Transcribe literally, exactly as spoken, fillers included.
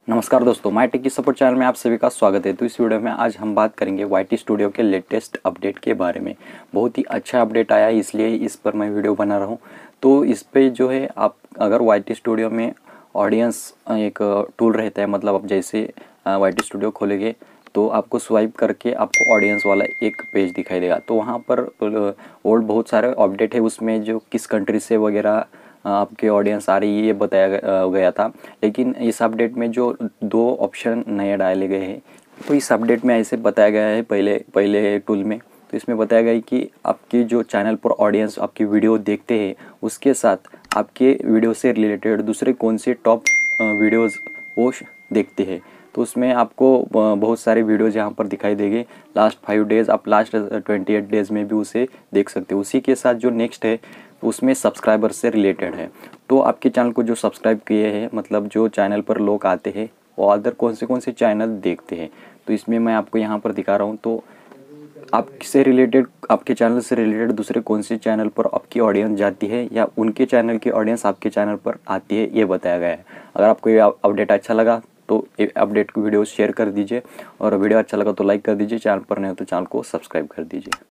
नमस्कार दोस्तों, my tech की सपोर्ट चैनल में आप सभी का स्वागत है। तो इस वीडियो में आज हम बात करेंगे वाई टी स्टूडियो के लेटेस्ट अपडेट के बारे में। बहुत ही अच्छा अपडेट आया है, इसलिए इस पर मैं वीडियो बना रहा हूँ। तो इस पे जो है, आप अगर वाई टी स्टूडियो में ऑडियंस एक टूल रहता है, मतलब आप जैसे वाई टी स्टूडियो खोलेंगे तो आपको स्वाइप करके आपको ऑडियंस वाला एक पेज दिखाई देगा। तो वहाँ पर और बहुत सारे अपडेट है, उसमें जो किस कंट्री से वगैरह आपके ऑडियंस आ रही है ये बताया गया था। लेकिन इस अपडेट में जो दो ऑप्शन नए डाले गए हैं, तो इस अपडेट में ऐसे बताया गया है पहले पहले टूल में। तो इसमें बताया गया है कि आपकी जो चैनल पर ऑडियंस आपकी वीडियो देखते हैं, उसके साथ आपके वीडियो से रिलेटेड दूसरे कौन से टॉप वीडियोज़ वो देखते हैं। तो उसमें आपको बहुत सारे वीडियोज़ यहाँ पर दिखाई देंगे। लास्ट फाइव डेज़ आप लास्ट ट्वेंटी एट डेज़ में भी उसे देख सकते हो। उसी के साथ जो नेक्स्ट है उसमें सब्सक्राइबर से रिलेटेड है। तो आपके चैनल को जो सब्सक्राइब किए हैं, मतलब जो चैनल पर लोग आते हैं वो अदर कौन से कौन से चैनल देखते हैं, तो इसमें मैं आपको यहाँ पर दिखा रहा हूँ। तो आपसे रिलेटेड, आपके चैनल से रिलेटेड दूसरे कौन से चैनल पर आपकी ऑडियंस जाती है या उनके चैनल की ऑडियंस आपके चैनल पर आती है, ये बताया गया है। अगर आपको ये अपडेट अच्छा लगा तो ये अपडेट को वीडियो शेयर कर दीजिए, और वीडियो अच्छा लगा तो लाइक कर दीजिए। चैनल पर नहीं हो तो चैनल को सब्सक्राइब कर दीजिए।